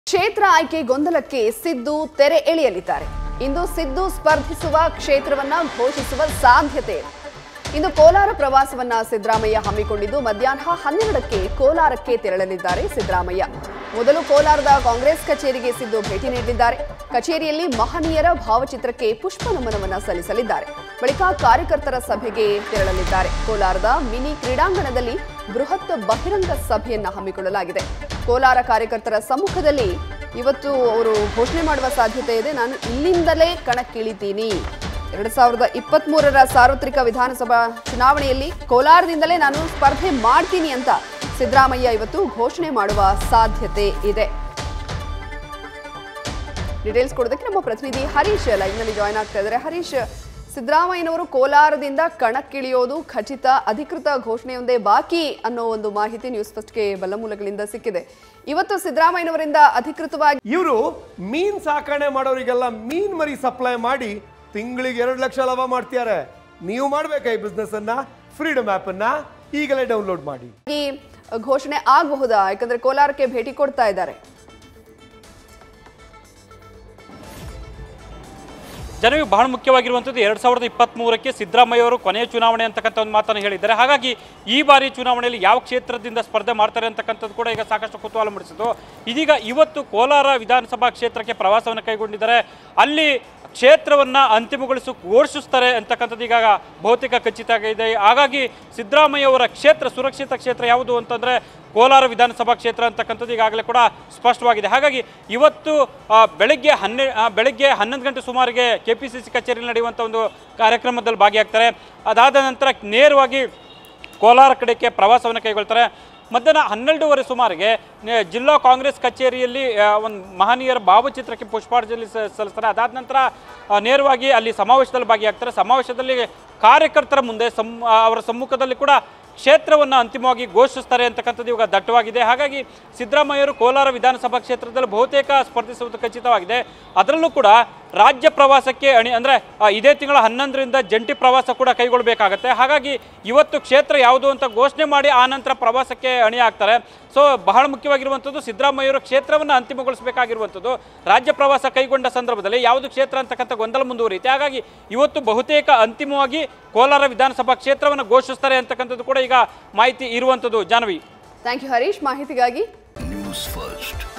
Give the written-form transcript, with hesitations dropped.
ಕ್ಷೇತ್ರ ಆಯ್ಕೆ ಗೊಂದಲಕ್ಕೆ ಸಿದ್ದು ತೆರೆ ಎಳೆಯಲಿದ್ದಾರೆ. ಇಂದು ಸಿದ್ದು ಸ್ಪರ್ಧಿಸುವ ಕ್ಷೇತ್ರವನ್ನ ಘೋಷಿಸುವ ಸಾಧ್ಯತೆ ಇದೆ. ಇಂದು ಕೋಲಾರ ಪ್ರವಾಸವನ್ನ ಸಿದ್ದರಾಮಯ್ಯ ಹಮ್ಮಿಕೊಂಡಿದ್ದು ಮಧ್ಯಾಹ್ನ 12ಕ್ಕೆ ಕೋಲಾರಕ್ಕೆ ತೆರಳಲಿದ್ದಾರೆ ಸಿದ್ದರಾಮಯ್ಯ. ಮೊದಲು ಕೋಲಾರದ ಕಾಂಗ್ರೆಸ್ ಕಚೇರಿಗೆ ಸಿದ್ದು ಭೇಟಿ ನೀಡಲಿದ್ದಾರೆ. ಕಚೇರಿಯಲ್ಲಿ ಮಹನೀಯರ ಭಾವಚಿತ್ರಕ್ಕೆ ಪುಷ್ಪ ನಮನವನ್ನ ಸಲ್ಲಿಸಲಿದ್ದಾರೆ. ಬಳಿಕ ಕಾರ್ಯಕರ್ತರ ಸಭೆಗೆ ತೆರಳಲಿದ್ದಾರೆ. ಕೋಲಾರದ ಮಿನಿ ಕ್ರೀಡಾಂಗಣದಲ್ಲಿ ಬೃಹತ್ ಬಹಿರಂಗ ಸಭೆಯನ್ನ ಹಮ್ಮಿಕೊಳ್ಳಲಾಗಿದೆ. ಕೋಲಾರ ಕಾರ್ಯಕರ್ತರ ಸಮ್ಮುಖದಲ್ಲಿ ಇವತ್ತು ಅವರು ಘೋಷಣೆ ಮಾಡುವ ಸಾಧ್ಯತೆ ಇದೆ. ನಾನು ಇಲ್ಲಿಂದಲೇ ಕಣಕ್ಕಿಳಿತೀನಿ, 2023ರ ಸಾರ್ವತ್ರಿಕ ವಿಧಾನಸಭಾ ಚುನಾವಣೆಯಲ್ಲಿ ಕೋಲಾರದಿಂದಲೇ ನಾನು ಸ್ಪರ್ಧೆ ಮಾಡ್ತೀನಿ ಅಂತ ಸಿದ್ದರಾಮಯ್ಯ ಇವತ್ತು ಘೋಷಣೆ ಮಾಡುವ ಸಾಧ್ಯತೆ ಇದೆ. ಡೀಟೇಲ್ಸ್ ಕೊಡೋದಕ್ಕೆ ನಮ್ಮ ಪ್ರತಿನಿಧಿ ಹರೀಶ್ ಲೈವ್ನಲ್ಲಿ ಜಾಯ್ನ್ ಆಗ್ತಾ ಇದ್ದಾರೆ. ಹರೀಶ್, ಸಿದ್ದರಾಮಯ್ಯನವರು ಕೋಲಾರದಿಂದ ಕಣಕ್ಕಿಳಿಯೋದು ಖಚಿತ, ಅಧಿಕೃತ ಘೋಷಣೆಯೊಂದೇ ಬಾಕಿ ಅನ್ನೋ ಒಂದು ಮಾಹಿತಿ ನ್ಯೂಸ್ ಫಸ್ಟ್ಗೆ ಬಲ್ಲ ಮೂಲಗಳಿಂದ ಸಿಕ್ಕಿದೆ. ಇವತ್ತು ಸಿದ್ದರಾಮಯ್ಯನವರಿಂದ ಅಧಿಕೃತವಾಗಿ ಇವರು ಮೀನ್ ಸಾಕಣೆ ಮಾಡೋರಿಗೆಲ್ಲ ಮೀನ್ ಮರಿ ಸಪ್ಲೈ ಮಾಡಿ ತಿಂಗಳಿಗೆ 2 ಲಕ್ಷ ಲಾಭ ಮಾಡ್ತಿದ್ದಾರೆ. ನೀವು ಮಾಡ್ಬೇಕಾ ಈ ಬಿಸ್ನೆಸ್ ಅನ್ನ? ಫ್ರೀಡಮ್ ಆಪ್ ಅನ್ನ ಈಗಲೇ ಡೌನ್ಲೋಡ್ ಮಾಡಿ. ಈ ಘೋಷಣೆ ಆಗಬಹುದಾ? ಯಾಕಂದ್ರೆ ಕೋಲಾರಕ್ಕೆ ಭೇಟಿ ಕೊಡ್ತಾ ಇದ್ದಾರೆ. ಜನರಿಗೆ ಬಹಳ ಮುಖ್ಯವಾಗಿರುವಂಥದ್ದು 2023ಕ್ಕೆ ಸಿದ್ದರಾಮಯ್ಯ ಅವರು ಕೊನೆಯ ಚುನಾವಣೆ ಅಂತಕ್ಕಂಥ ಒಂದು ಮಾತನ್ನು ಹೇಳಿದ್ದಾರೆ. ಹಾಗಾಗಿ ಈ ಬಾರಿ ಚುನಾವಣೆಯಲ್ಲಿ ಯಾವ ಕ್ಷೇತ್ರದಿಂದ ಸ್ಪರ್ಧೆ ಮಾಡ್ತಾರೆ ಅಂತಕ್ಕಂಥದ್ದು ಕೂಡ ಈಗ ಸಾಕಷ್ಟು ಕುತೂಹಲ ಮೂಡಿಸಿತು. ಇದೀಗ ಇವತ್ತು ಕೋಲಾರ ವಿಧಾನಸಭಾ ಕ್ಷೇತ್ರಕ್ಕೆ ಪ್ರವಾಸವನ್ನು ಕೈಗೊಂಡಿದ್ದಾರೆ. ಅಲ್ಲಿ ಕ್ಷೇತ್ರವನ್ನು ಘೋಷಿಸ್ತಾರೆ ಅಂತಕ್ಕಂಥದ್ದು ಈಗ ಬಹುತೇಕ ಖಚಿತ ಆಗಿದೆ. ಹಾಗಾಗಿ ಸಿದ್ದರಾಮಯ್ಯ ಅವರ ಕ್ಷೇತ್ರ, ಸುರಕ್ಷಿತ ಕ್ಷೇತ್ರ ಯಾವುದು ಅಂತಂದರೆ ಕೋಲಾರ ವಿಧಾನಸಭಾ ಕ್ಷೇತ್ರ ಅಂತಕ್ಕಂಥದ್ದು ಈಗಾಗಲೇ ಕೂಡ ಸ್ಪಷ್ಟವಾಗಿದೆ. ಹಾಗಾಗಿ ಇವತ್ತು ಬೆಳಗ್ಗೆ 11 ಗಂಟೆ ಸುಮಾರಿಗೆ KPCC ಕಚೇರಿಯಲ್ಲಿ ನಡೆಯುವಂಥ ಒಂದು ಕಾರ್ಯಕ್ರಮದಲ್ಲಿ ಭಾಗಿಯಾಗ್ತಾರೆ. ಅದಾದ ನಂತರ ನೇರವಾಗಿ ಕೋಲಾರ ಕಡೆಗೆ ಪ್ರವಾಸವನ್ನು ಕೈಗೊಳ್ತಾರೆ. ಮಧ್ಯಾಹ್ನ 12:15 ಸುಮಾರಿಗೆ ಜಿಲ್ಲಾ ಕಾಂಗ್ರೆಸ್ ಕಚೇರಿಯಲ್ಲಿ ಒಂದು ಮಹನೀಯರ ಭಾವಚಿತ್ರಕ್ಕೆ ಪುಷ್ಪಾಂಜಲಿ ಸಲ್ಲಿಸ್ತಾರೆ. ಅದಾದ ನಂತರ ನೇರವಾಗಿ ಅಲ್ಲಿ ಸಮಾವೇಶದಲ್ಲಿ ಭಾಗಿಯಾಗ್ತಾರೆ. ಸಮಾವೇಶದಲ್ಲಿ ಕಾರ್ಯಕರ್ತರ ಮುಂದೆ ಅವರ ಸಮ್ಮುಖದಲ್ಲಿ ಕೂಡ ಕ್ಷೇತ್ರವನ್ನು ಅಂತಿಮವಾಗಿ ಘೋಷಿಸ್ತಾರೆ ಅಂತಕ್ಕಂಥದ್ದು ಇವಾಗ ದಟ್ಟವಾಗಿದೆ. ಹಾಗಾಗಿ ಸಿದ್ದರಾಮಯ್ಯರು ಕೋಲಾರ ವಿಧಾನಸಭಾ ಕ್ಷೇತ್ರದಲ್ಲಿ ಬಹುತೇಕ ಸ್ಪರ್ಧಿಸುವುದು ಖಚಿತವಾಗಿದೆ. ಅದರಲ್ಲೂ ಕೂಡ ರಾಜ್ಯ ಪ್ರವಾಸಕ್ಕೆ ಅಂದರೆ ಇದೇ ತಿಂಗಳ 11ರಿಂದ ಜಂಟಿ ಪ್ರವಾಸ ಕೂಡ ಕೈಗೊಳ್ಳಬೇಕಾಗತ್ತೆ. ಹಾಗಾಗಿ ಇವತ್ತು ಕ್ಷೇತ್ರ ಯಾವುದು ಅಂತ ಘೋಷಣೆ ಮಾಡಿ ಆ ನಂತರ ಪ್ರವಾಸಕ್ಕೆ ಅಣಿ ಆಗ್ತಾರೆ. ಸೊ ಬಹಳ ಮುಖ್ಯವಾಗಿರುವಂಥದ್ದು ಸಿದ್ದರಾಮಯ್ಯರು ಕ್ಷೇತ್ರವನ್ನು ಅಂತಿಮಗೊಳಿಸಬೇಕಾಗಿರುವಂಥದ್ದು. ರಾಜ್ಯ ಪ್ರವಾಸ ಕೈಗೊಂಡ ಸಂದರ್ಭದಲ್ಲಿ ಯಾವುದು ಕ್ಷೇತ್ರ ಅಂತಕ್ಕಂಥ ಗೊಂದಲ ಮುಂದುವರಿಯುತ್ತೆ. ಹಾಗಾಗಿ ಇವತ್ತು ಬಹುತೇಕ ಅಂತಿಮವಾಗಿ ಕೋಲಾರ ವಿಧಾನಸಭಾ ಕ್ಷೇತ್ರವನ್ನು ಘೋಷಿಸ್ತಾರೆ ಅಂತಕ್ಕಂಥದ್ದು ಕೂಡ ಈಗ ಮಾಹಿತಿ ಇರುವಂಥದ್ದು. ಜಾಹ್ನವಿ, ಥ್ಯಾಂಕ್ ಯು ಹರೀಶ್ ಮಾಹಿತಿಗಾಗಿ. News first.